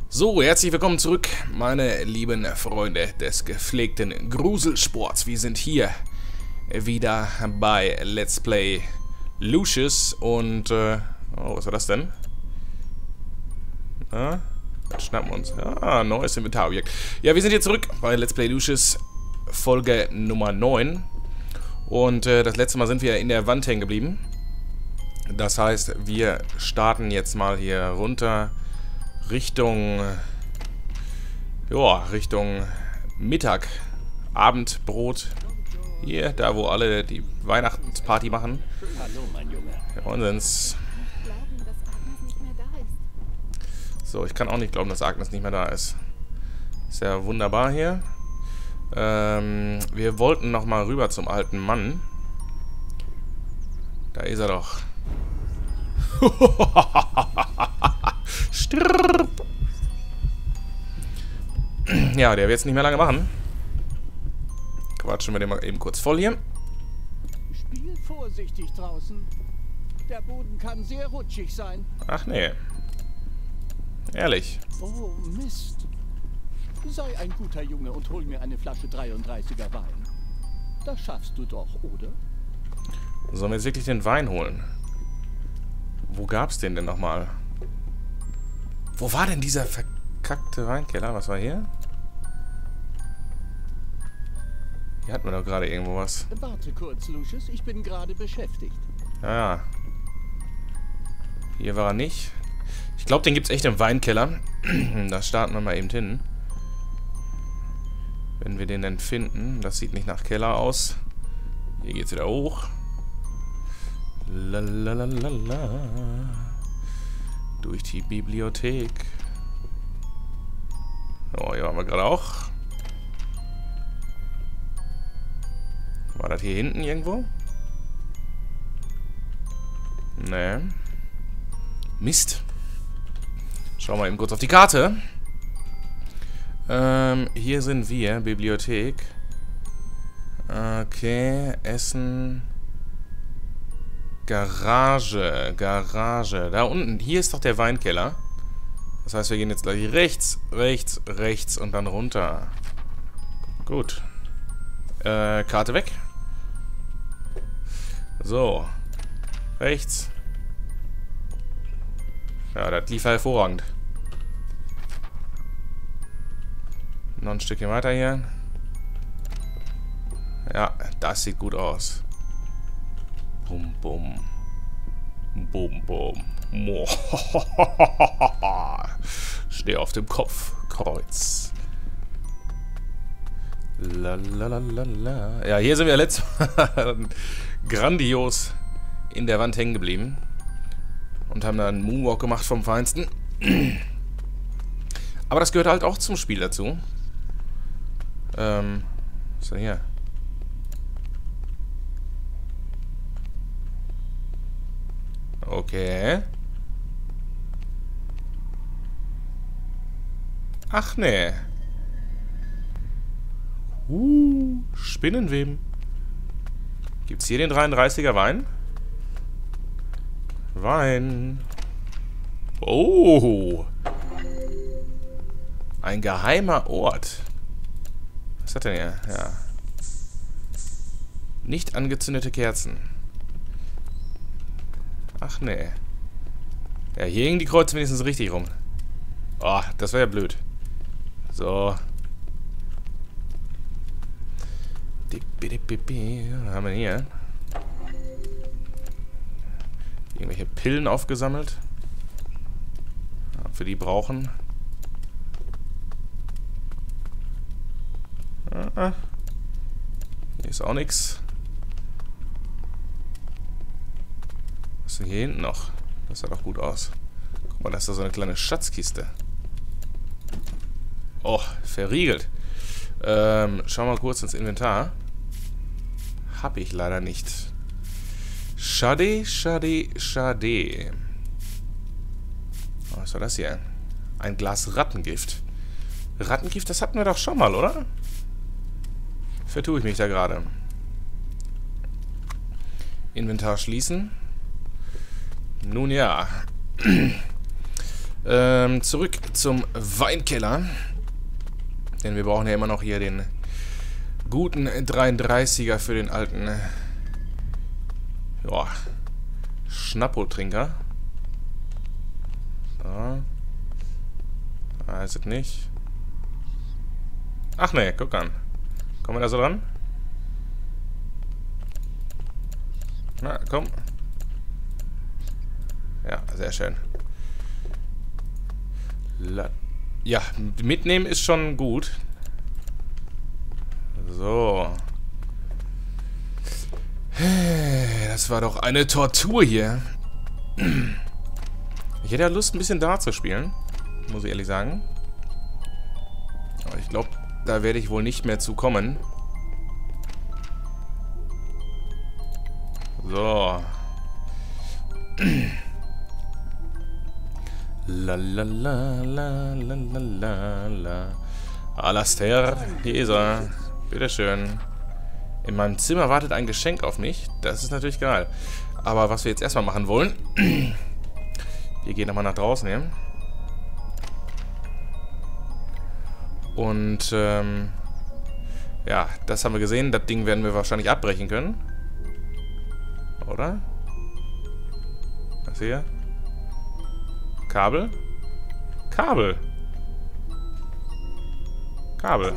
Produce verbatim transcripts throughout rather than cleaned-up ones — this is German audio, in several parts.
So, herzlich willkommen zurück, meine lieben Freunde des gepflegten Gruselsports. Wir sind hier wieder bei Let's Play Lucius und, äh, oh, was war das denn? Ah, was schnappen wir uns? Ah, neues Inventarobjekt. Ja, wir sind hier zurück bei Let's Play Lucius, Folge Nummer neun. Und äh, das letzte Mal sind wir in der Wand hängen geblieben. Das heißt, wir starten jetzt mal hier runter Richtung, ja, Richtung Mittag, Abendbrot. Hier, da wo alle die Weihnachtsparty machen. Hallo, mein Junge. Ja, und sonst. So, ich kann auch nicht glauben, dass Agnes nicht mehr da ist. Ist ja wunderbar hier. Ähm, wir wollten noch mal rüber zum alten Mann. Da ist er doch. Stirb. Ja, der wird es nicht mehr lange machen. Quatschen wir den mal eben kurz voll hier. Spiel vorsichtig draußen. Der Boden kann sehr rutschig sein. Ach nee. Ehrlich. Oh, Mist. Sei ein guter Junge und hol mir eine Flasche dreiunddreißiger Wein. Das schaffst du doch, oder? Sollen wir jetzt wirklich den Wein holen? Wo gab's den denn nochmal? Wo war denn dieser verkackte Weinkeller? Was war hier? Hier hatten wir doch gerade irgendwo was. Warte kurz, Lucius. Ich bin gerade beschäftigt. Ja, ja. Hier war er nicht. Ich glaube, den gibt's echt im Weinkeller. Da starten wir mal eben hin. Wenn wir den denn finden. Das sieht nicht nach Keller aus. Hier geht's wieder hoch. Lalalala. Durch die Bibliothek. Oh, hier waren wir gerade auch. War das hier hinten irgendwo? Nee. Mist. Schauen wir eben kurz auf die Karte. Ähm, hier sind wir. Bibliothek. Okay, Essen. Garage, Garage. Da unten, hier ist doch der Weinkeller. Das heißt, wir gehen jetzt gleich rechts, rechts, rechts und dann runter. Gut. Äh, Karte weg. So. Rechts. Ja, das lief hervorragend. Noch ein Stückchen weiter hier. Ja, das sieht gut aus. Bum, bum. Bum, bum. Steh auf dem Kopf. Kreuz. Lalalala. Ja, hier sind wir letztes Mal grandios in der Wand hängen geblieben. Und haben dann einen Moonwalk gemacht vom Feinsten. Aber das gehört halt auch zum Spiel dazu. Ähm, was ist denn hier? Okay. Ach nee. Uh, Spinnenweben. Gibt's hier den dreiunddreißiger Wein? Wein. Oh. Ein geheimer Ort. Was hat denn hier? Ja. Nicht angezündete Kerzen. Ach nee. Ja, hier hingen die Kreuze wenigstens richtig rum. Oh, das wäre ja blöd. So. Was haben wir hier? Irgendwelche Pillen aufgesammelt. Ob wir die brauchen. Ah, hier ist auch nichts. Was ist denn hier hinten noch? Das sah doch gut aus. Guck mal, da ist da so eine kleine Schatzkiste. Oh, verriegelt. Ähm, schau mal kurz ins Inventar. Hab ich leider nicht. Schade, schade, schade. Oh, was war das hier? Ein Glas Rattengift. Rattengift, das hatten wir doch schon mal, oder? Vertue ich mich da gerade. Inventar schließen. Nun ja. Ähm, zurück zum Weinkeller. Denn wir brauchen ja immer noch hier den guten dreiunddreißiger für den alten ja, Schnappo-Trinker. So. Ah, ist es nicht. Ach ne, guck an. Kommen wir da so dran? Na, komm. Ja, sehr schön. La ja, mitnehmen ist schon gut. So. Das war doch eine Tortur hier. Ich hätte ja Lust, ein bisschen Dart zu spielen. Muss ich ehrlich sagen. Aber ich glaube, da werde ich wohl nicht mehr zu kommen. So. La la la la la la la la. Alastair, hier ist er. Bitteschön. In meinem Zimmer wartet ein Geschenk auf mich. Das ist natürlich geil. Aber was wir jetzt erstmal machen wollen. Wir gehen nochmal nach draußen hier. Und, ähm. ja, das haben wir gesehen. Das Ding werden wir wahrscheinlich abbrechen können. Oder? Was hier? Kabel? Kabel! Kabel.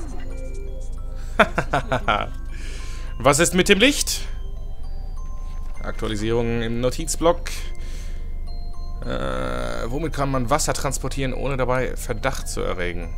Was ist mit dem Licht? Aktualisierungen im Notizblock. Äh, womit kann man Wasser transportieren, ohne dabei Verdacht zu erregen?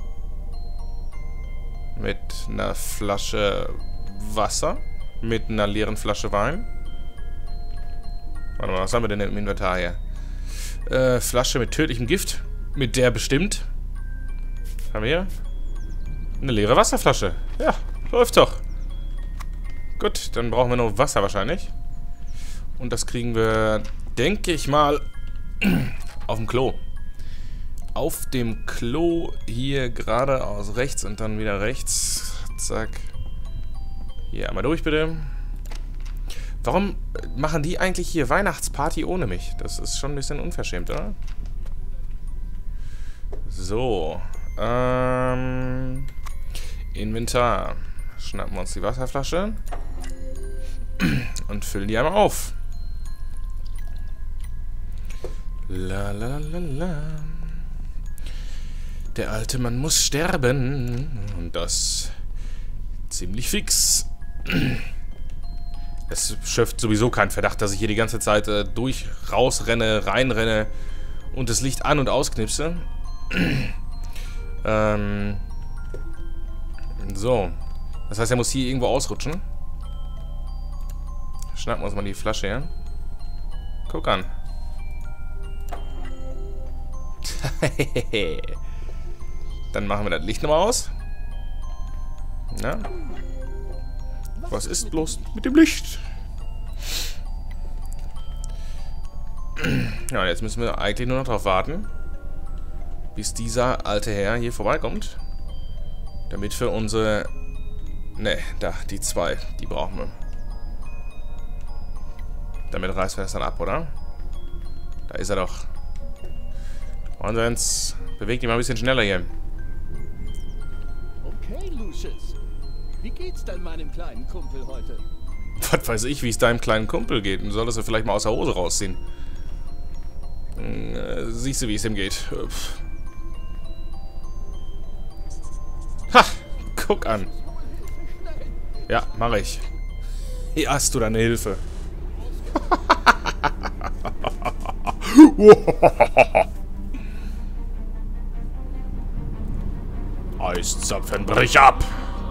Mit einer Flasche Wasser? Mit einer leeren Flasche Wein? Warte mal, was haben wir denn im Inventar hier? Äh, Flasche mit tödlichem Gift. Mit der bestimmt. Was haben wir hier? Eine leere Wasserflasche. Ja, läuft doch. Gut, dann brauchen wir noch Wasser wahrscheinlich. Und das kriegen wir, denke ich mal, auf dem Klo. Auf dem Klo hier geradeaus rechts und dann wieder rechts. Zack. Hier einmal durch, bitte. Warum machen die eigentlich hier Weihnachtsparty ohne mich? Das ist schon ein bisschen unverschämt, oder? So. Ähm... Inventar. Schnappen wir uns die Wasserflasche. Und füllen die einmal auf. La la la la. Der alte Mann muss sterben. Und das ziemlich fix. Es schöpft sowieso keinen Verdacht, dass ich hier die ganze Zeit äh, durch, rausrenne, reinrenne und das Licht an- und ausknipse. ähm... So. Das heißt, er muss hier irgendwo ausrutschen. Schnappen wir uns mal die Flasche her. Guck an. Dann machen wir das Licht nochmal aus. Na? Was ist bloß mit dem Licht? Ja, jetzt müssen wir eigentlich nur noch darauf warten, bis dieser alte Herr hier vorbeikommt. Damit wir unsere... Ne, da, die zwei, die brauchen wir. Damit reißen wir das dann ab, oder? Da ist er doch. Und sonst bewegt ihn mal ein bisschen schneller hier. Okay, Lucius. Wie geht's denn meinem kleinen Kumpel heute? Was weiß ich, wie es deinem kleinen Kumpel geht. Du solltest du vielleicht mal aus der Hose rausziehen. Hm, äh, siehst du, wie es ihm geht. Pff. Ha! Guck an. Ja, mache ich. Hier hast du deine Hilfe. Eiszapfen, brich ab!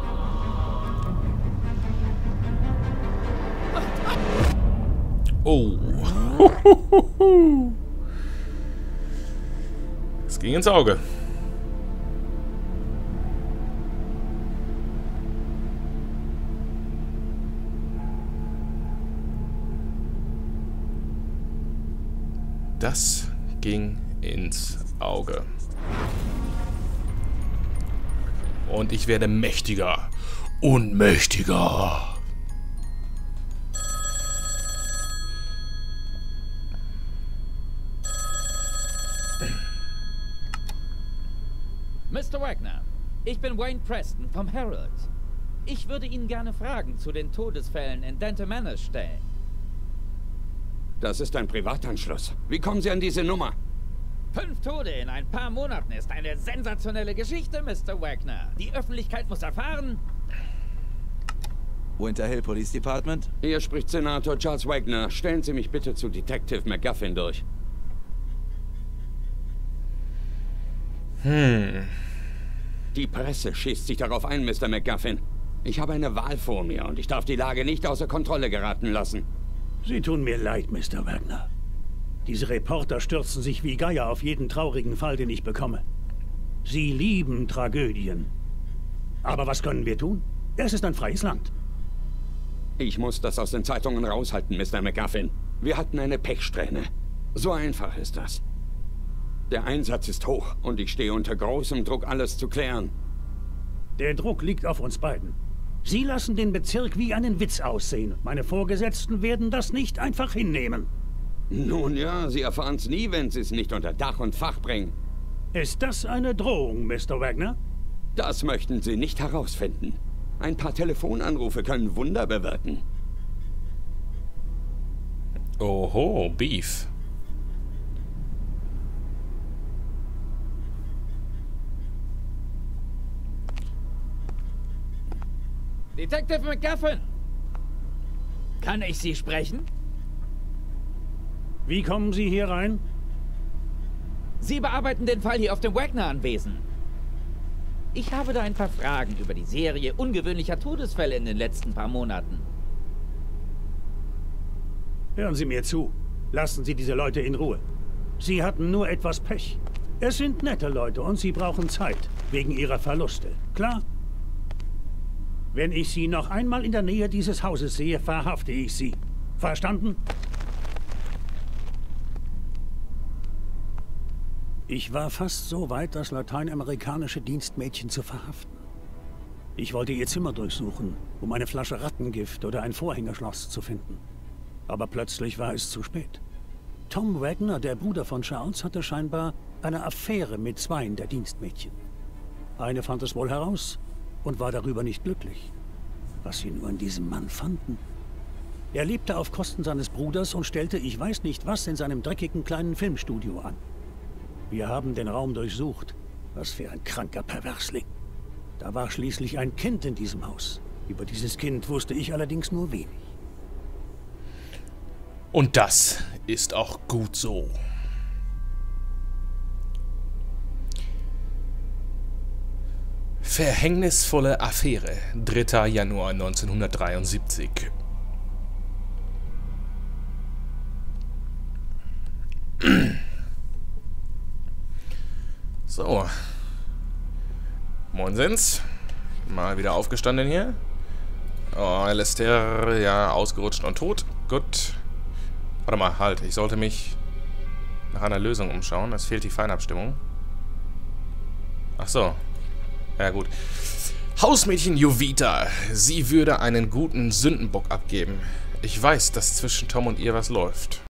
Oh. Es ging ins Auge. Das ging ins Auge. Und ich werde mächtiger und mächtiger. Mister Wagner, ich bin Wayne Preston vom Herald. Ich würde Ihnen gerne Fragen zu den Todesfällen in Denton Manor stellen. Das ist ein Privatanschluss. Wie kommen Sie an diese Nummer? Fünf Tode in ein paar Monaten ist eine sensationelle Geschichte, Mister Wagner. Die Öffentlichkeit muss erfahren... Winter Hill Police Department? Hier spricht Senator Charles Wagner. Stellen Sie mich bitte zu Detective McGuffin durch. Hm. Die Presse schießt sich darauf ein, Mister McGuffin. Ich habe eine Wahl vor mir und ich darf die Lage nicht außer Kontrolle geraten lassen. Sie tun mir leid, Mister Wagner. Diese Reporter stürzen sich wie Geier auf jeden traurigen Fall, den ich bekomme. Sie lieben Tragödien. Aber was können wir tun? Es ist ein freies Land. Ich muss das aus den Zeitungen raushalten, Mister McGuffin. Wir hatten eine Pechsträhne. So einfach ist das. Der Einsatz ist hoch und ich stehe unter großem Druck, alles zu klären. Der Druck liegt auf uns beiden. Sie lassen den Bezirk wie einen Witz aussehen. Meine Vorgesetzten werden das nicht einfach hinnehmen. Nun ja, Sie erfahren es nie, wenn Sie es nicht unter Dach und Fach bringen. Ist das eine Drohung, Mister Wagner? Das möchten Sie nicht herausfinden. Ein paar Telefonanrufe können Wunder bewirken. Oho, Beef. Detective McGuffin! Kann ich Sie sprechen? Wie kommen Sie hier rein? Sie bearbeiten den Fall hier auf dem Wagner-Anwesen. Ich habe da ein paar Fragen über die Serie ungewöhnlicher Todesfälle in den letzten paar Monaten. Hören Sie mir zu. Lassen Sie diese Leute in Ruhe. Sie hatten nur etwas Pech. Es sind nette Leute und sie brauchen Zeit, wegen ihrer Verluste. Klar? Wenn ich Sie noch einmal in der Nähe dieses Hauses sehe, verhafte ich Sie. Verstanden? Ich war fast so weit, das lateinamerikanische Dienstmädchen zu verhaften. Ich wollte ihr Zimmer durchsuchen, um eine Flasche Rattengift oder ein Vorhängeschloss zu finden. Aber plötzlich war es zu spät. Tom Wagner, der Bruder von Charles, hatte scheinbar eine Affäre mit zweien der Dienstmädchen. Eine fand es wohl heraus und war darüber nicht glücklich. Was sie nur an diesem Mann fanden. Er lebte auf Kosten seines Bruders und stellte ich weiß nicht was in seinem dreckigen kleinen Filmstudio an. Wir haben den Raum durchsucht. Was für ein kranker Perversling. Da war schließlich ein Kind in diesem Haus. Über dieses Kind wusste ich allerdings nur wenig. Und das ist auch gut so. Verhängnisvolle Affäre, dritter Januar neunzehnhundertdreiundsiebzig. So. Moinsens. Mal wieder aufgestanden hier. Oh, Alastair, ja, ausgerutscht und tot. Gut. Warte mal, halt. Ich sollte mich nach einer Lösung umschauen. Es fehlt die Feinabstimmung. Ach so. Ja, gut. Hausmädchen Jovita. Sie würde einen guten Sündenbock abgeben. Ich weiß, dass zwischen Tom und ihr was läuft.